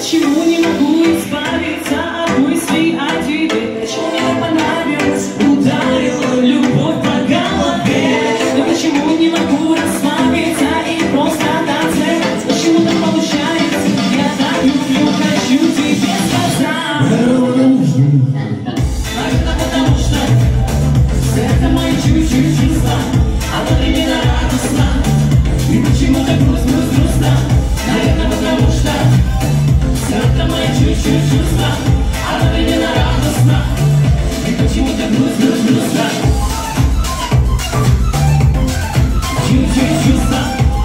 почему не могу избавиться от мыслей о тебе? Почему мне понравилось, ударила любовь по голове? Но почему не могу расслабиться и просто танцевать? Почему так получается? Я так люблю, хочу тебе сказать. Наверное, потому что это мои чуть-чуть чувства, одновременно радостно. И почему так грустно? Наверное, потому что это мои чуть-чуть чувства, одновременно радостно. И почему так грустно? Чуть-чуть чувства.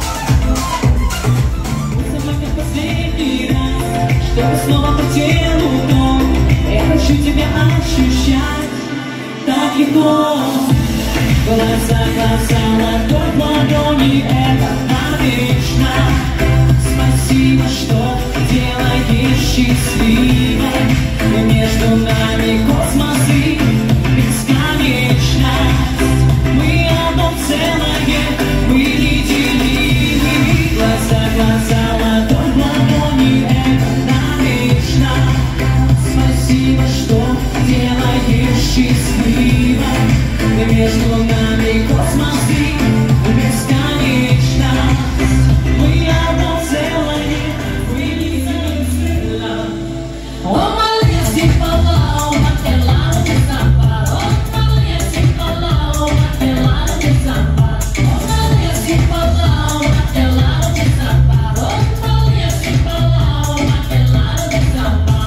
Это мой последний раз, чтобы снова по телу ток. Я хочу тебя ощущать так легко. Глаза, ладонь, ладони, это навечно. Спасибо, что делаешь счастливой. Между нами космос и бесконечность. Мы одно целое, мы неделимы. Глаза, ладонь, ладони, это навечно. Спасибо, что делаешь счастливой. Между нами космос и бесконечность. Мы одно целое, мы неделимы. Oh, malesi palau, matelado de samba. Oh, malesi palau, matelado de samba. Oh, malesi palau, matelado de samba. Oh, malesi palau, matelado de samba.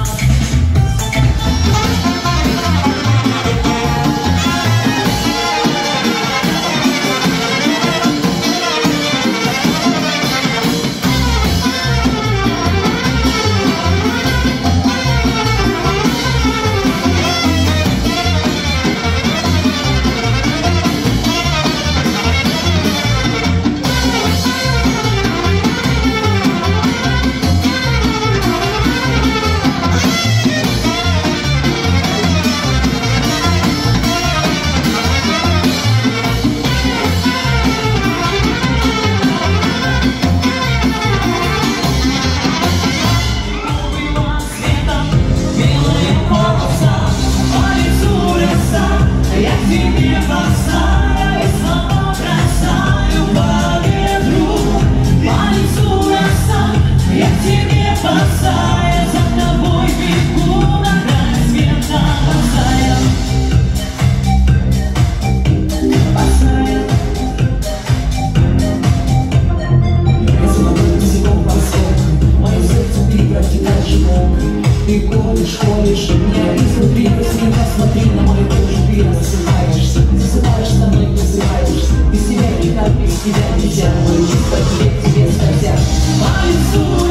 Ты ходишь, и меня изнутри. Красиво смотри на мою кожу, ты засыпаешься. Засыпаешь со мной, просыпаешься. Без тебя никак, без тебя нельзя. Мои чувства тебе скользят по лицу.